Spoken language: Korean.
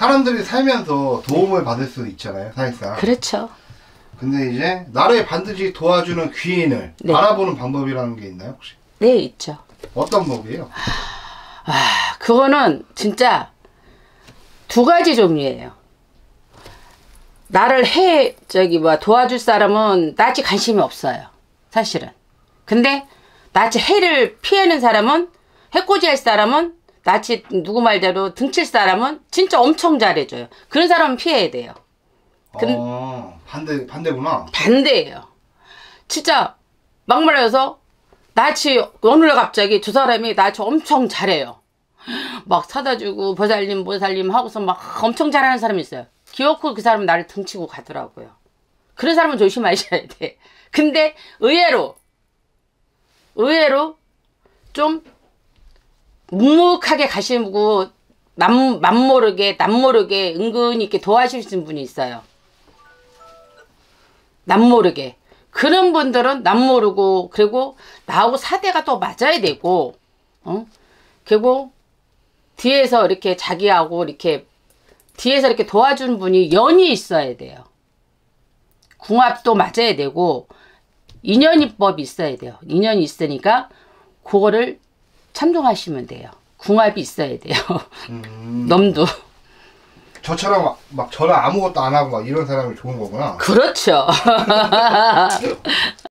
사람들이 살면서 도움을 받을 수 있잖아요, 사실상. 그렇죠. 근데 이제 나를 반드시 도와주는 귀인을 네. 알아보는 방법이라는 게 있나요, 혹시? 네, 있죠. 어떤 법이에요? 그거는 진짜 두 가지 종류예요. 나를 도와줄 사람은 나한테 관심이 없어요. 사실은. 근데 나한테 해를 피하는 사람은, 해코지할 사람은, 나한테 누구 말대로 등칠 사람은 진짜 엄청 잘해줘요. 그런 사람은 피해야 돼요. 반대구나. 반대예요. 진짜 막말해서 나한테 어느 날 갑자기 두 사람이 나한테 엄청 잘해요. 막 사다 주고 보살님 하고서 막 엄청 잘하는 사람이 있어요. 기어코 그 사람은 나를 등치고 가더라고요. 그런 사람은 조심하셔야 돼. 근데 의외로 좀 묵묵하게 가시고 남모르게 은근히 이렇게 도와주시는 분이 있어요. 남모르게. 그런 분들은 남모르고, 그리고 나하고 사대가 또 맞아야 되고, 그리고 뒤에서 이렇게 자기하고 이렇게 뒤에서 이렇게 도와주는 분이 연이 있어야 돼요. 궁합도 맞아야 되고 인연이법이 있어야 돼요. 인연이 있으니까 그거를 참조하시면 돼요. 궁합이 있어야 돼요. 놈도. 저처럼 막 저는 아무것도 안 하고 막 이런 사람이 좋은 거구나. 그렇죠.